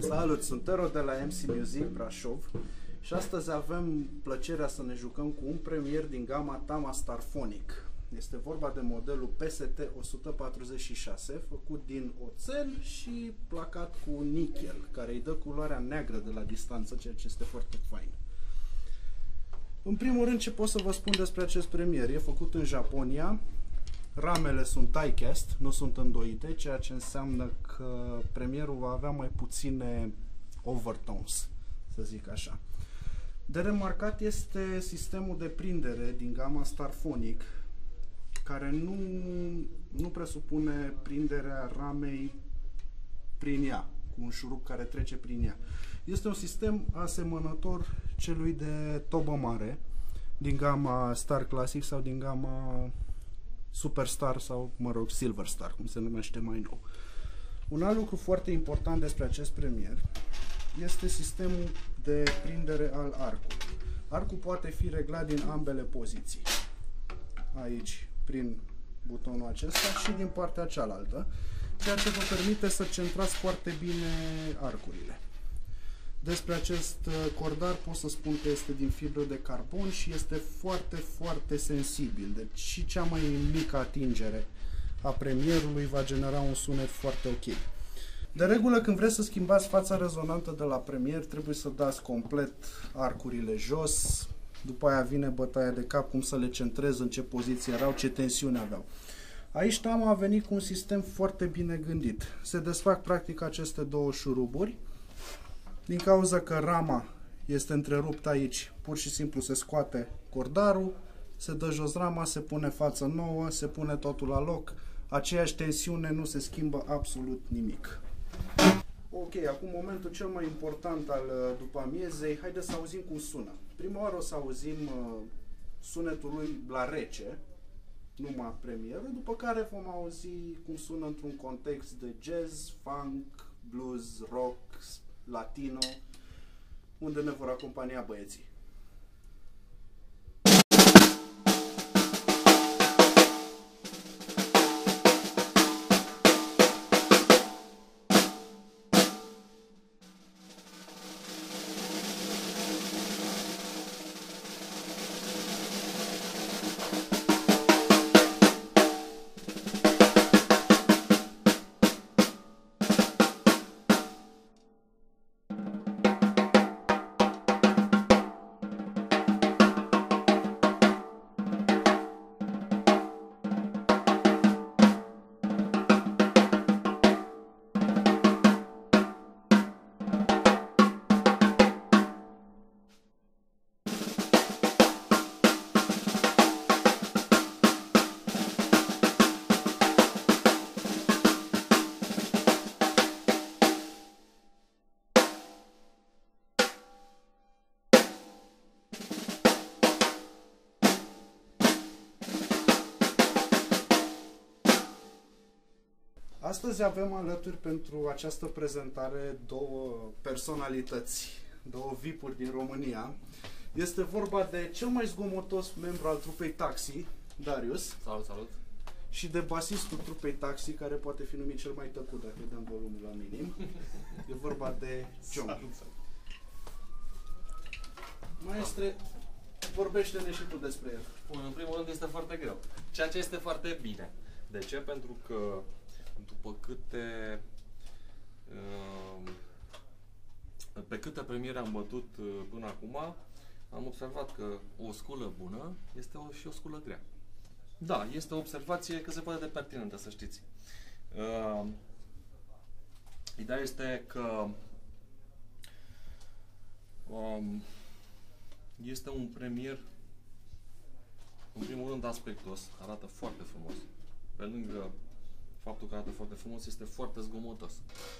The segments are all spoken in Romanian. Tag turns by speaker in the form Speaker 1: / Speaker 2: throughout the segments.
Speaker 1: Salut, sunt Tero de la MC Music Brașov și astăzi avem plăcerea să ne jucăm cu un premier din gama Tama Starphonic. Este vorba de modelul PST-146, făcut din oțel și placat cu nichel, care îi dă culoarea neagră de la distanță, ceea ce este foarte fain. În primul rând, ce pot să vă spun despre acest premier? E făcut în Japonia, ramele sunt die-cast, nu sunt îndoite, ceea ce înseamnă că premierul va avea mai puține overtones, să zic așa. De remarcat este sistemul de prindere din gama Starphonic, care nu presupune prinderea ramei prin ea, cu un șurub care trece prin ea. Este un sistem asemănător celui de tobă mare, din gama Star Classic sau din gama Superstar sau, mă rog, Silver Star, cum se numește mai nou. Un alt lucru foarte important despre acest premier este sistemul de prindere al arcului. Arcul poate fi reglat din ambele poziții. Aici, prin butonul acesta și din partea cealaltă, ceea ce vă permite să centrați foarte bine arcurile. Despre acest cordar pot să spun că este din fibră de carbon și este foarte, foarte sensibil. Deci și cea mai mică atingere a premierului va genera un sunet foarte ok. De regulă, când vreți să schimbați fața rezonantă de la premier, trebuie să dați complet arcurile jos. După aia vine bătaia de cap, cum să le centrez, în ce poziție erau, ce tensiune aveau. Aici Tama a venit cu un sistem foarte bine gândit. Se desfac practic aceste două șuruburi. Din cauza că rama este întreruptă aici, pur și simplu se scoate cordarul, se dă jos rama, se pune față nouă, se pune totul la loc, aceeași tensiune, nu se schimbă absolut nimic. Ok, acum momentul cel mai important al după amiezei, haideți să auzim cum sună. Prima oară o să auzim sunetul lui la rece, numai premierul, după care vom auzi cum sună într-un context de jazz, funk, blues, rock, latino, unde ne vor acompania băieții. Astăzi avem alături pentru această prezentare două personalități, două VIP-uri din România. Este vorba de cel mai zgomotos membru al trupei Taxi, Darius.
Speaker 2: Salut, salut!
Speaker 1: Și de basistul trupei Taxi, care poate fi numit cel mai tăcut dacă îi dăm volumul la minim. E vorba de John.
Speaker 2: Salut, salut.
Speaker 1: Maestre, vorbește-ne și tu despre el.
Speaker 2: Bun, în primul rând este foarte greu. Ceea ce este foarte bine. De ce? Pentru că după pe câte premiere am bătut până acum, am observat că o sculă bună este și o sculă grea. Da, este o observație cât se poate de pertinentă, să știți. Ideea este că este un premier, în primul rând, aspectos, arată foarte frumos. Pe lângă faptul că arată foarte frumos, este foarte zgomotos.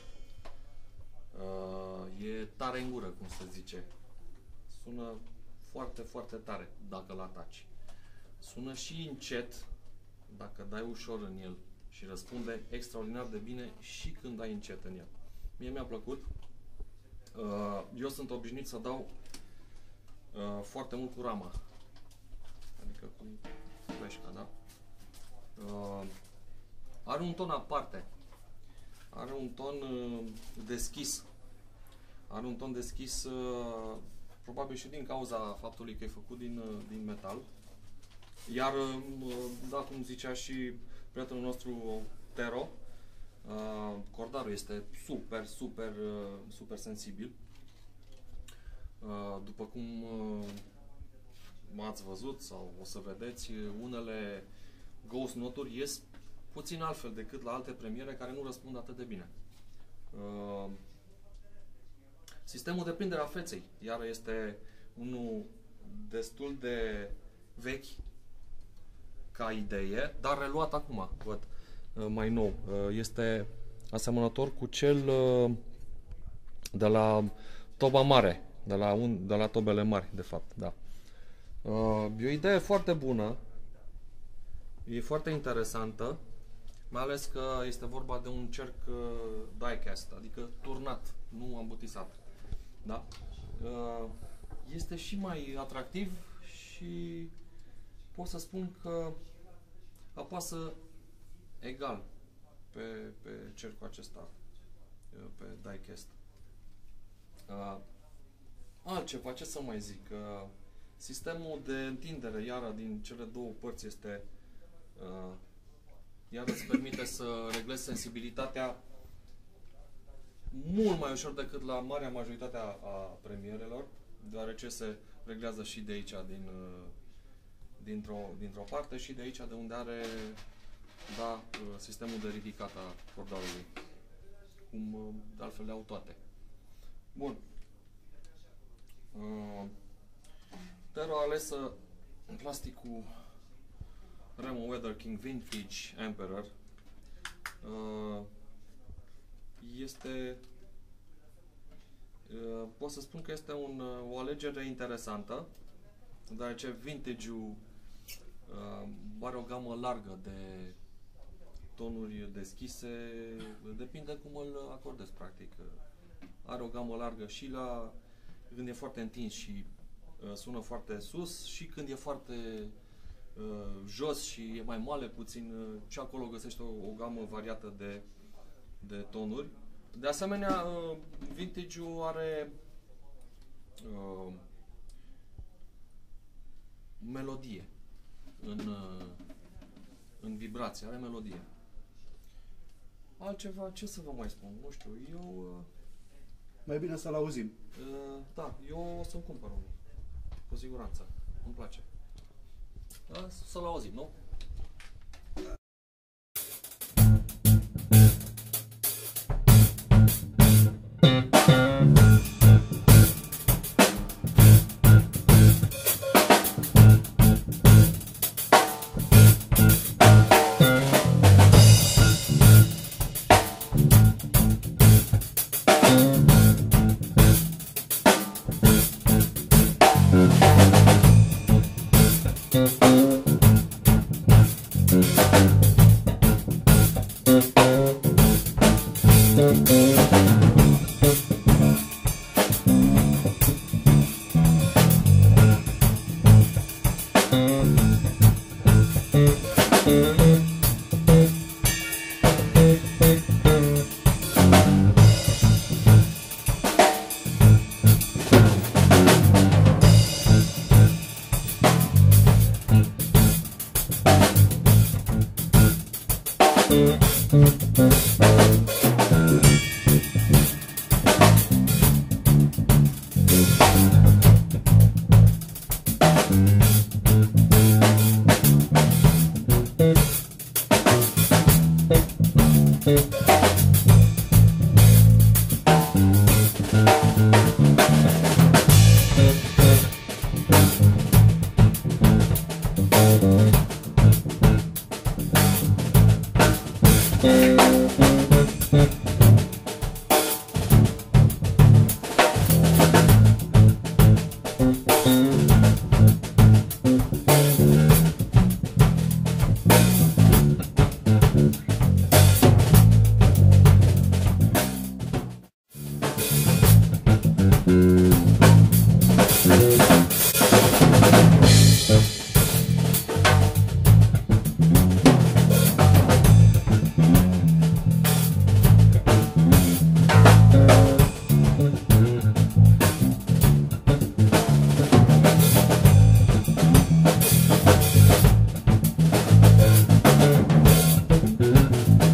Speaker 2: E tare în gură, cum se zice. Sună foarte, foarte tare dacă l-ataci. Sună și încet dacă dai ușor în el și răspunde extraordinar de bine și când dai încet în el. Mie mi-a plăcut. Eu sunt obișnuit să dau foarte mult cu rama. Adică cu fleșca, da? Are un ton aparte. Are un ton deschis. Are un ton deschis, probabil și din cauza faptului că e făcut din metal. Iar, da, cum zicea și prietenul nostru Tero, cordarul este super sensibil. După cum m-ați văzut sau o să vedeți, unele Ghost Note-uri ies puțin altfel decât la alte premiere care nu răspund atât de bine. Sistemul de prindere a feței, iar este unul destul de vechi ca idee, dar reluat acum, văd, mai nou. Este asemănător cu cel de la toba mare, de la tobele mari, de fapt, da. E o idee foarte bună, e foarte interesantă, mai ales că este vorba de un cerc die-cast, adică turnat, nu ambutisat. Da? Este și mai atractiv și pot să spun că apasă egal pe cercul acesta, pe die-cast. Altceva, ce să mai zic? Sistemul de întindere, iară, din cele două părți este iar îți permite să reglezi sensibilitatea mult mai ușor decât la marea majoritate a premierelor, deoarece se reglează și de aici, dintr-o parte, și de aici de unde are, da, sistemul de ridicat a cordarului, cum de altfel le au toate. Bun. Tero a ales plasticul Remo Weather King Vintage Emperor. Este, pot să spun că este o alegere interesantă, deoarece vintage-ul are o gamă largă de tonuri deschise, depinde cum îl acordezi, practic. Are o gamă largă și când e foarte întins și sună foarte sus, și când e foarte jos și e mai moale puțin, și acolo găsești o gamă variată de tonuri. De asemenea, vintage-ul are melodie în vibrație, are melodie. Altceva, ce să vă mai spun? Nu știu,
Speaker 1: mai bine să-l auzim.
Speaker 2: Da, eu o să-mi cumpăr unul, cu siguranță, îmi place. Da, să-l auzim, nu?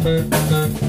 Speaker 1: Mulțumesc!